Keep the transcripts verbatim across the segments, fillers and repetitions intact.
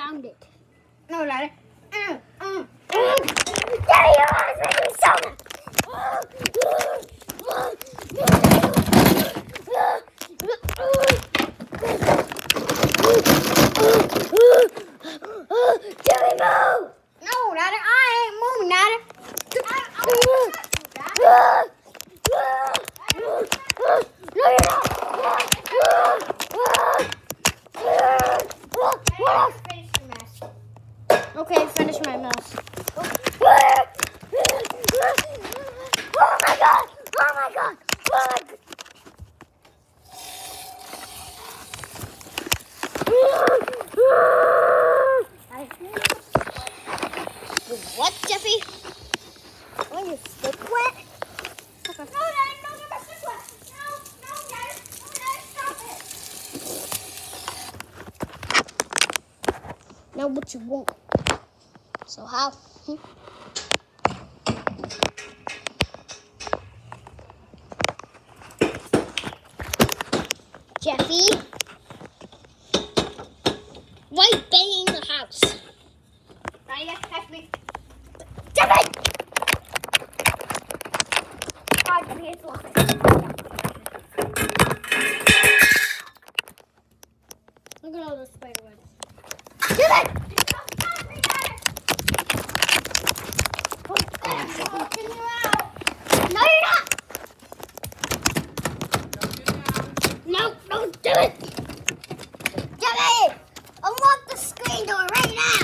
found it. No, Daddy. Mm, mm, Mm. Daddy, your eyes making soda. Jimmy, move! no, Daddy. I ain't moving, Daddy. I, I No, you're not. finish the mess. Okay, finish my mess. Oh. Oh my god! Oh my god! Oh my god! What, Jeffy? Oh, your stick wet? No, Daddy, no, get my stick wet. No, no, Daddy. No, Daddy, stop it. Now what you want? So how? Hmm? Jeffy? Why banging the house? Daddy, you have to catch me. Jeffy! God, Daddy, it's locked. Look at all those spider webs. Jimmy! Stop me, Daddy. I'm locking you out. No, you're not! No, don't do it! Jeffy! Unlock the screen door right now!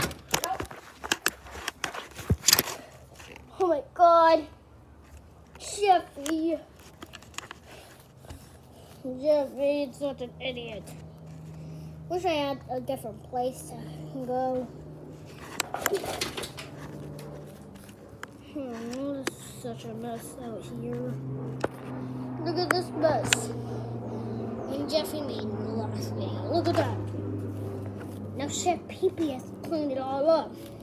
Oh my god. Jeffy. Jeffy, such an idiot. Wish I had a different place to go. Hmm, this is such a mess out here. Look at this mess. And Jeffy made in the last video. Look at that. Now Chef Pee Pee has to clean it all up.